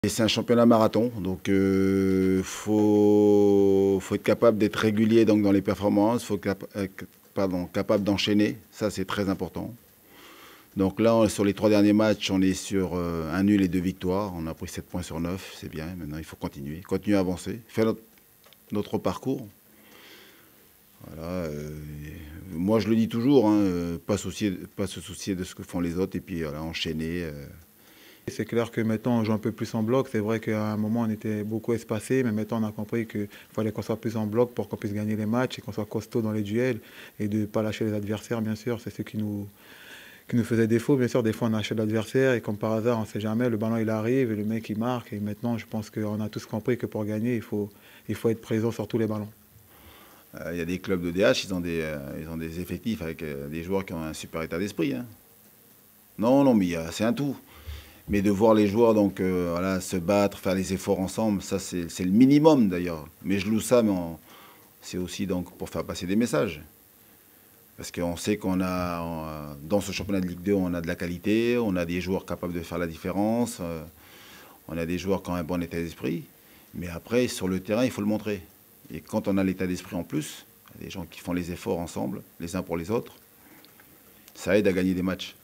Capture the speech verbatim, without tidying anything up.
Et c'est un championnat marathon, donc il euh, faut, faut être capable d'être régulier donc, dans les performances, il faut cap pardon, capable d'enchaîner, ça c'est très important. Donc là, on, sur les trois derniers matchs, on est sur euh, un nul et deux victoires, on a pris sept points sur neuf, c'est bien, maintenant il faut continuer, continuer à avancer, faire notre, notre parcours. Voilà, euh, moi je le dis toujours, hein, pas, soucier, pas se soucier de ce que font les autres et puis voilà, enchaîner. Euh, C'est clair que maintenant on joue un peu plus en bloc. C'est vrai qu'à un moment on était beaucoup espacé, mais maintenant on a compris qu'il fallait qu'on soit plus en bloc pour qu'on puisse gagner les matchs et qu'on soit costaud dans les duels et de ne pas lâcher les adversaires, bien sûr. C'est ce qui nous, qui nous faisait défaut. Bien sûr, des fois on a lâché l'adversaire et comme par hasard, on ne sait jamais, le ballon il arrive et le mec il marque. Et maintenant je pense qu'on a tous compris que pour gagner, il faut, il faut être présent sur tous les ballons. Il euh, y a des clubs de D H, ils ont des, euh, ils ont des effectifs avec euh, des joueurs qui ont un super état d'esprit. Hein. Non, non, mais c'est un tout. Mais de voir les joueurs donc, euh, voilà, se battre, faire les efforts ensemble, ça c'est le minimum d'ailleurs. Mais je loue ça, mais c'est aussi donc pour faire passer des messages. Parce qu'on sait qu'on a, on, dans ce championnat de Ligue deux, on a de la qualité, on a des joueurs capables de faire la différence, euh, on a des joueurs qui ont un bon état d'esprit. Mais après, sur le terrain, il faut le montrer. Et quand on a l'état d'esprit en plus, des gens qui font les efforts ensemble, les uns pour les autres, ça aide à gagner des matchs.